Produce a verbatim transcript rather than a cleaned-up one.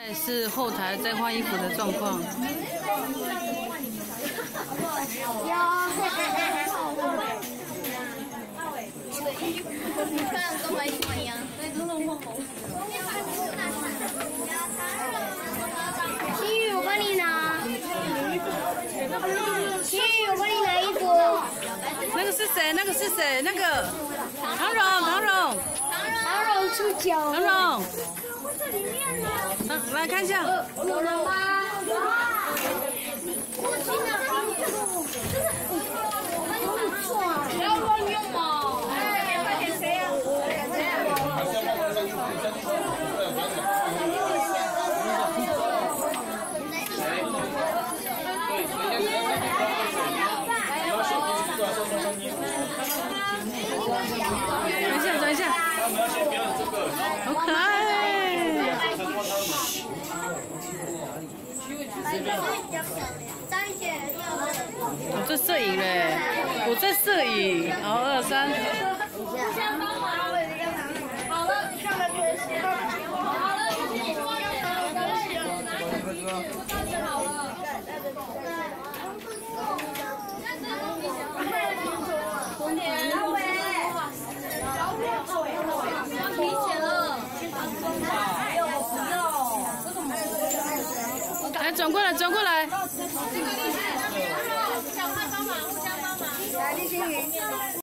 是后台在换衣服的状况。 穿的跟我一模一样。新宇，我帮你拿。新宇，我帮你拿衣服。 那个是谁？那个是谁？那个唐蓉，唐蓉， 唐蓉出脚。 唐蓉， 这里面呢？ 来来看一下。 有了吗？我真的好不错啊！不要乱用哦！哎，快点谁呀？谁呀？ 等一下，等一下，好可爱！我在摄影嘞，我在摄影。好，二三。 互相帮忙，好了，上了决心。好了，你说要拿我的钱，我当时好了。红点，阿伟，要提前了。 来，转过来，转过来。 小快帮忙，互相帮忙。来，李星宇。